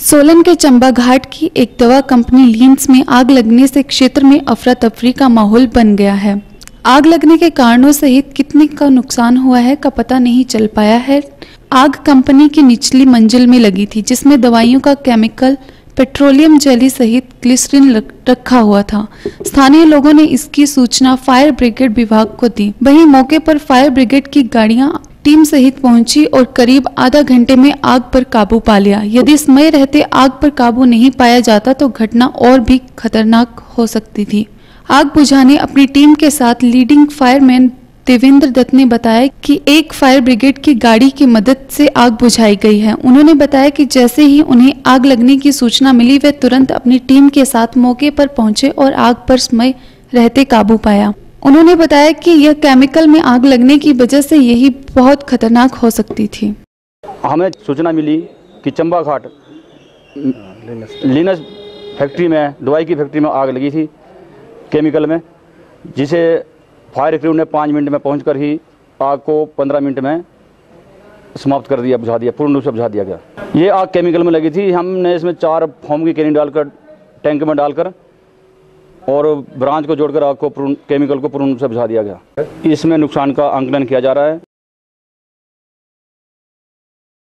सोलन के चंबा घाट की एक दवा कंपनी लीन्स में आग लगने से क्षेत्र में अफरा तफरी का माहौल बन गया है। आग लगने के कारणों सहित कितने का नुकसान हुआ है का पता नहीं चल पाया है। आग कंपनी की निचली मंजिल में लगी थी, जिसमें दवाइयों का केमिकल, पेट्रोलियम जेली सहित ग्लिसरीन रखा हुआ था। स्थानीय लोगों ने इसकी सूचना फायर ब्रिगेड विभाग को दी। वहीं मौके पर फायर ब्रिगेड की गाड़ियां टीम सहित पहुंची और करीब आधा घंटे में आग पर काबू पा लिया। यदि समय रहते आग पर काबू नहीं पाया जाता तो घटना और भी खतरनाक हो सकती थी। आग बुझाने अपनी टीम के साथ लीडिंग फायरमैन देवेंद्र दत्त ने बताया कि एक फायर ब्रिगेड की गाड़ी की मदद से आग बुझाई गई है। उन्होंने बताया कि जैसे ही उन्हें आग लगने की सूचना मिली, वे तुरंत अपनी टीम के साथ मौके पर पहुंचे और आग पर समय रहते काबू पाया। उन्होंने बताया कि यह केमिकल में आग लगने की वजह से यही बहुत खतरनाक हो सकती थी। हमें सूचना मिली कि चंबा घाट लीनस फैक्ट्री में, दवाई की फैक्ट्री में आग लगी थी केमिकल में, जिसे फायर क्रू ने 5 मिनट में पहुंचकर ही आग को 15 मिनट में समाप्त कर दिया, बुझा दिया, पूर्ण रूप से बुझा दिया गया। ये आग केमिकल में लगी थी। हमने इसमें 4 फोम की कैनी डालकर टैंक में डालकर और ब्रांच को जोड़कर आग को केमिकल को पूर्ण रूप से बुझा दिया गया। इसमें नुकसान का आंकलन किया जा रहा है।